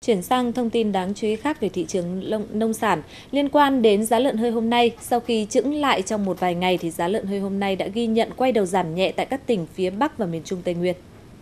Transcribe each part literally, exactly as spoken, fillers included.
Chuyển sang thông tin đáng chú ý khác về thị trường nông sản. Liên quan đến giá lợn hơi hôm nay, sau khi chững lại trong một vài ngày thì giá lợn hơi hôm nay đã ghi nhận quay đầu giảm nhẹ tại các tỉnh phía Bắc và miền Trung Tây Nguyên.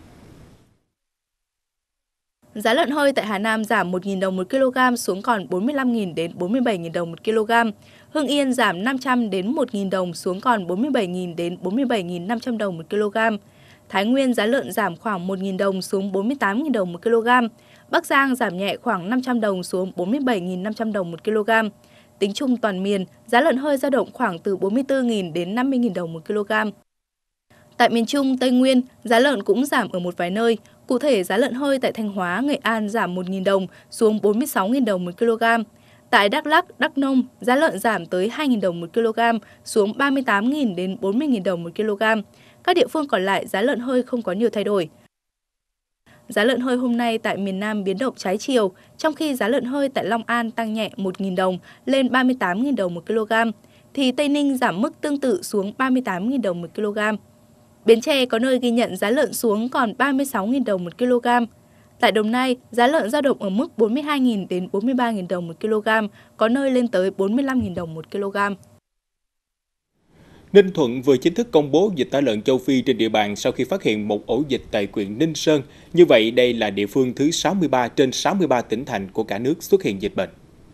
Giá lợn hơi tại Hà Nam giảm một nghìn đồng một kg xuống còn bốn mươi lăm nghìn đến bốn mươi bảy nghìn đồng một kg. Hưng Yên giảm năm trăm đến một nghìn đồng xuống còn bốn mươi bảy nghìn đến bốn mươi bảy nghìn năm trăm đồng một kg. Thái Nguyên giá lợn giảm khoảng một nghìn đồng xuống bốn mươi tám nghìn đồng một kg. Bắc Giang giảm nhẹ khoảng năm trăm đồng xuống bốn mươi bảy nghìn năm trăm đồng một kg. Tính chung toàn miền, giá lợn hơi dao động khoảng từ bốn mươi tư nghìn đến năm mươi nghìn đồng một kg. Tại miền Trung, Tây Nguyên, giá lợn cũng giảm ở một vài nơi. Cụ thể, giá lợn hơi tại Thanh Hóa, Nghệ An giảm một nghìn đồng xuống bốn mươi sáu nghìn đồng một kg. Tại Đắk Lắk, Đắk Nông, giá lợn giảm tới hai nghìn đồng một kg xuống ba mươi tám nghìn đến bốn mươi nghìn đồng một kg. Các địa phương còn lại giá lợn hơi không có nhiều thay đổi. Giá lợn hơi hôm nay tại miền Nam biến động trái chiều, trong khi giá lợn hơi tại Long An tăng nhẹ một nghìn đồng lên ba mươi tám nghìn đồng một kg, thì Tây Ninh giảm mức tương tự xuống ba mươi tám nghìn đồng một kg. Bến Tre có nơi ghi nhận giá lợn xuống còn ba mươi sáu nghìn đồng một kg. Tại Đồng Nai, giá lợn dao động ở mức bốn mươi hai nghìn đến bốn mươi ba nghìn đồng một kg, có nơi lên tới bốn mươi lăm nghìn đồng một kg. Ninh Thuận vừa chính thức công bố dịch tả lợn châu Phi trên địa bàn sau khi phát hiện một ổ dịch tại huyện Ninh Sơn. Như vậy, đây là địa phương thứ sáu mươi ba trên sáu mươi ba tỉnh thành của cả nước xuất hiện dịch bệnh.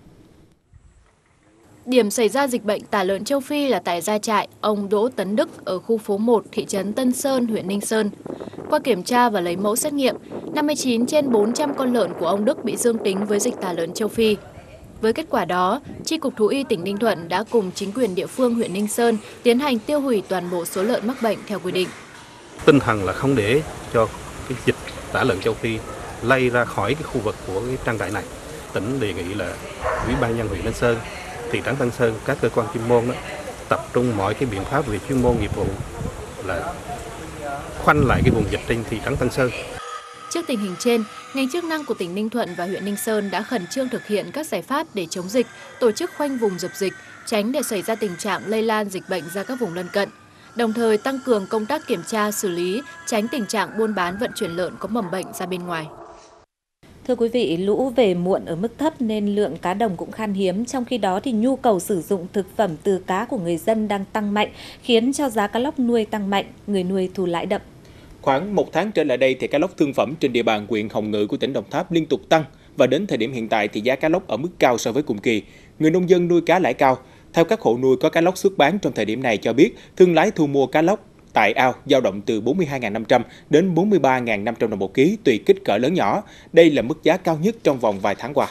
Điểm xảy ra dịch bệnh tả lợn châu Phi là tại gia trại ông Đỗ Tấn Đức ở khu phố một, thị trấn Tân Sơn, huyện Ninh Sơn. Qua kiểm tra và lấy mẫu xét nghiệm, năm mươi chín trên bốn trăm con lợn của ông Đức bị dương tính với dịch tả lợn châu Phi. Với kết quả đó, Chi cục Thú y tỉnh Ninh Thuận đã cùng chính quyền địa phương huyện Ninh Sơn tiến hành tiêu hủy toàn bộ số lợn mắc bệnh theo quy định. Tinh thần là không để cho cái dịch tả lợn châu Phi lây ra khỏi cái khu vực của cái trang trại này. Tỉnh đề nghị là Ủy ban nhân dân huyện Ninh Sơn, thị trấn Tân Sơn, các cơ quan chuyên môn đó, tập trung mọi cái biện pháp về chuyên môn nghiệp vụ là khoanh lại cái vùng dịch trên thị trấn Tân Sơn. Trước tình hình trên, ngành chức năng của tỉnh Ninh Thuận và huyện Ninh Sơn đã khẩn trương thực hiện các giải pháp để chống dịch, tổ chức khoanh vùng dập dịch, tránh để xảy ra tình trạng lây lan dịch bệnh ra các vùng lân cận, đồng thời tăng cường công tác kiểm tra, xử lý, tránh tình trạng buôn bán vận chuyển lợn có mầm bệnh ra bên ngoài. Thưa quý vị, lũ về muộn ở mức thấp nên lượng cá đồng cũng khan hiếm, trong khi đó thì nhu cầu sử dụng thực phẩm từ cá của người dân đang tăng mạnh, khiến cho giá cá lóc nuôi tăng mạnh, người nuôi thu lãi đậm. Khoảng một tháng trở lại đây thì cá lóc thương phẩm trên địa bàn huyện Hồng Ngự của tỉnh Đồng Tháp liên tục tăng và đến thời điểm hiện tại thì giá cá lóc ở mức cao so với cùng kỳ. Người nông dân nuôi cá lãi cao. Theo các hộ nuôi có cá lóc xuất bán trong thời điểm này cho biết, thương lái thu mua cá lóc tại ao dao động từ bốn mươi hai nghìn năm trăm đến bốn mươi ba nghìn năm trăm đồng một ký tùy kích cỡ lớn nhỏ. Đây là mức giá cao nhất trong vòng vài tháng qua.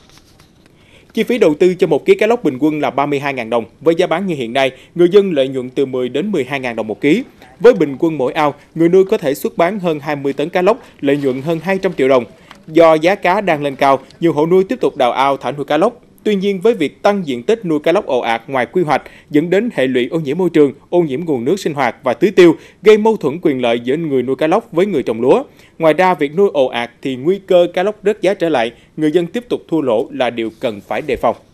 Chi phí đầu tư cho một ký cá lóc bình quân là ba mươi hai nghìn đồng. Với giá bán như hiện nay, người dân lợi nhuận từ mười đến mười hai nghìn đồng một ký. Với bình quân mỗi ao, người nuôi có thể xuất bán hơn hai mươi tấn cá lóc, lợi nhuận hơn hai trăm triệu đồng. Do giá cá đang lên cao, nhiều hộ nuôi tiếp tục đào ao thả nuôi cá lóc. Tuy nhiên, với việc tăng diện tích nuôi cá lóc ồ ạt ngoài quy hoạch dẫn đến hệ lụy ô nhiễm môi trường, ô nhiễm nguồn nước sinh hoạt và tưới tiêu, gây mâu thuẫn quyền lợi giữa người nuôi cá lóc với người trồng lúa. Ngoài ra, việc nuôi ồ ạt thì nguy cơ cá lóc rớt giá trở lại, người dân tiếp tục thua lỗ là điều cần phải đề phòng.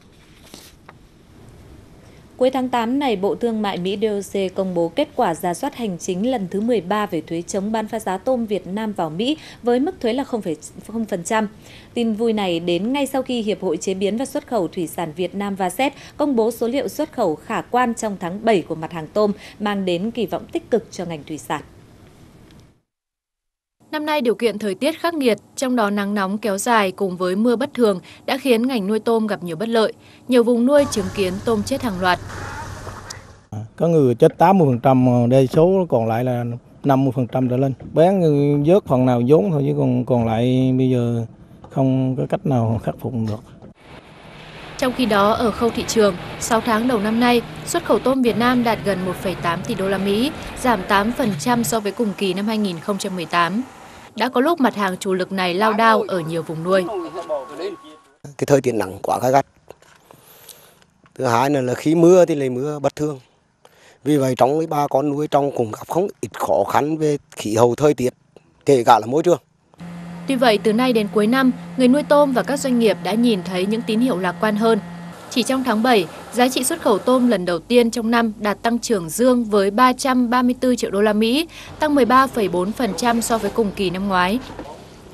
Cuối tháng tám này, Bộ Thương mại Mỹ đê ô xê công bố kết quả rà soát hành chính lần thứ mười ba về thuế chống bán phá giá tôm Việt Nam vào Mỹ với mức thuế là không phẩy không phần trăm. Tin vui này đến ngay sau khi Hiệp hội Chế biến và Xuất khẩu Thủy sản Việt Nam vê a ét e công bố số liệu xuất khẩu khả quan trong tháng bảy của mặt hàng tôm, mang đến kỳ vọng tích cực cho ngành thủy sản. Năm nay điều kiện thời tiết khắc nghiệt, trong đó nắng nóng kéo dài cùng với mưa bất thường đã khiến ngành nuôi tôm gặp nhiều bất lợi. Nhiều vùng nuôi chứng kiến tôm chết hàng loạt. Có người chết tám mươi phần trăm, đây số còn lại là năm mươi phần trăm trở lên. Bán vớt phần nào vốn thôi chứ còn còn lại bây giờ không có cách nào khắc phục được. Trong khi đó, ở khâu thị trường, sáu tháng đầu năm nay, xuất khẩu tôm Việt Nam đạt gần một phẩy tám tỷ đô la Mỹ, giảm tám phần trăm so với cùng kỳ năm hai nghìn không trăm mười tám. Đã có lúc mặt hàng chủ lực này lao đao ở nhiều vùng nuôi. Cái thời tiết nắng quá gay gắt. Thứ hai là khi mưa thì lấy mưa bất thường. Vì vậy trong ba con nuôi trong cũng gặp không ít khó khăn về khí hậu thời tiết, kể cả là môi trường. Tuy vậy, từ nay đến cuối năm, người nuôi tôm và các doanh nghiệp đã nhìn thấy những tín hiệu lạc quan hơn. Chỉ trong tháng bảy, giá trị xuất khẩu tôm lần đầu tiên trong năm đạt tăng trưởng dương với ba trăm ba mươi tư triệu đô la Mỹ, tăng mười ba phẩy bốn phần trăm so với cùng kỳ năm ngoái.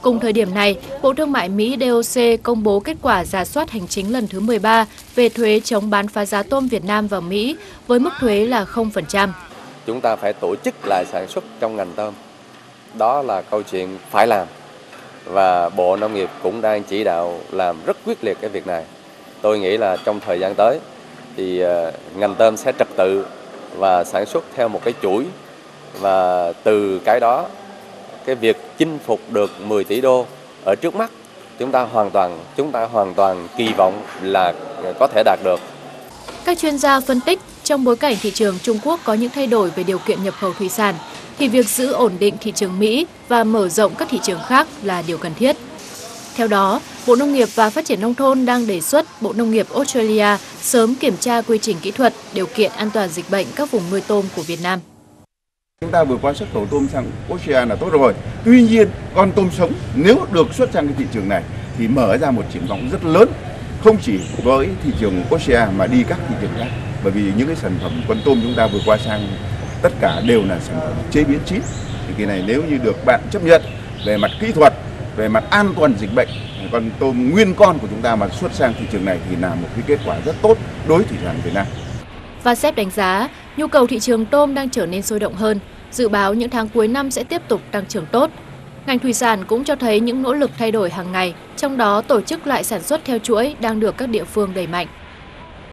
Cùng thời điểm này, Bộ Thương mại Mỹ đê ô xê công bố kết quả rà soát hành chính lần thứ mười ba về thuế chống bán phá giá tôm Việt Nam vào Mỹ với mức thuế là không phần trăm. Chúng ta phải tổ chức lại sản xuất trong ngành tôm. Đó là câu chuyện phải làm. Và Bộ Nông nghiệp cũng đang chỉ đạo làm rất quyết liệt cái việc này. Tôi nghĩ là trong thời gian tới thì ngành tôm sẽ trật tự và sản xuất theo một cái chuỗi. Và từ cái đó, cái việc chinh phục được mười tỷ đô ở trước mắt, chúng ta hoàn toàn chúng ta hoàn toàn kỳ vọng là có thể đạt được. Các chuyên gia phân tích, trong bối cảnh thị trường Trung Quốc có những thay đổi về điều kiện nhập khẩu thủy sản, thì việc giữ ổn định thị trường Mỹ và mở rộng các thị trường khác là điều cần thiết. Theo đó, Bộ Nông nghiệp và Phát triển Nông thôn đang đề xuất Bộ Nông nghiệp Australia sớm kiểm tra quy trình kỹ thuật, điều kiện an toàn dịch bệnh các vùng nuôi tôm của Việt Nam. Chúng ta vừa qua xuất khẩu tôm sang Australia là tốt rồi. Tuy nhiên, con tôm sống nếu được xuất sang cái thị trường này thì mở ra một triển vọng rất lớn, không chỉ với thị trường Australia mà đi các thị trường khác. Bởi vì những cái sản phẩm con tôm chúng ta vừa qua sang tất cả đều là sản phẩm chế biến chín. Thì cái này nếu như được bạn chấp nhận về mặt kỹ thuật, về mặt an toàn dịch bệnh, con tôm nguyên con của chúng ta mà xuất sang thị trường này thì là một cái kết quả rất tốt đối với thủy sản Việt Nam. vê a xê e pê đánh giá nhu cầu thị trường tôm đang trở nên sôi động hơn, dự báo những tháng cuối năm sẽ tiếp tục tăng trưởng tốt. Ngành thủy sản cũng cho thấy những nỗ lực thay đổi hàng ngày, trong đó tổ chức lại sản xuất theo chuỗi đang được các địa phương đẩy mạnh.